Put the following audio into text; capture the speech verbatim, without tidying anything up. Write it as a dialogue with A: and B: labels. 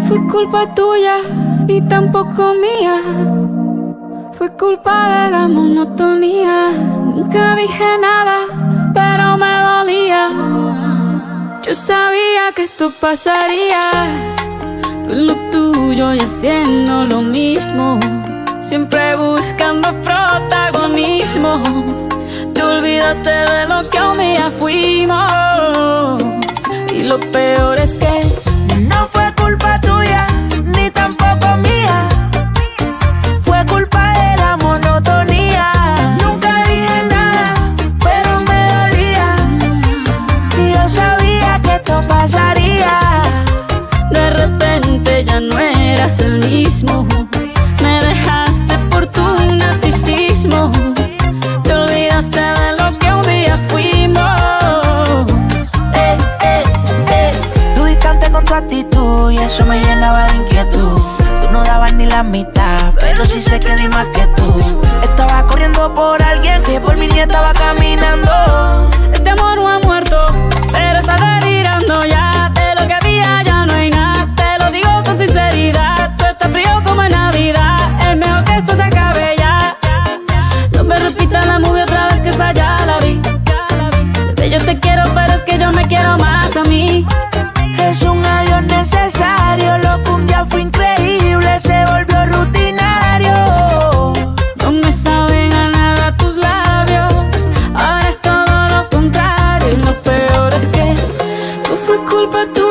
A: fue culpa tuya, ni tampoco mía. Fue culpa de la monotonía. Nunca dije nada, pero me dolía. Yo sabía que esto pasaría. Tú en lo tuyo y haciendo lo mismo, siempre buscando protagonismo. Te olvidaste de lo que un día fuimos. Y lo peor es que
B: no fue culpa tuya, ni tampoco mía. Fue culpa de la monotonía. Nunca dije nada, pero me dolía. Y yo sabía que esto pasaría.
A: de repente ya no eras el mismo. Me dejaste por tu narcisismo. Te olvidaste de lo que un día fuimos. Eh, eh, eh.
B: Tú distante con tu actitud y eso me llenaba de inquietud. Tú no dabas ni la mitad, pero sí sé que di más que tú. Estaba corriendo por alguien que por mí ni estaba caminando.
A: Este amor no ha muerto, pero está delirando ya. De lo que había ya no hay nada. Te lo digo con sinceridad. Tú estás frío como en Navidad. Es mejor que esto se acabe ya. No me repitas la movie otra vez, que esa ya la vi. Bebé, yo te quiero, pero es que yo me quiero más a mí.
B: Es un adiós necesario. Lo que un día fue increíble se volvió rutinario.
A: No me saben a nada tus labios. Ahora es todo lo contrario. Y lo peor es que no fue culpa tuya.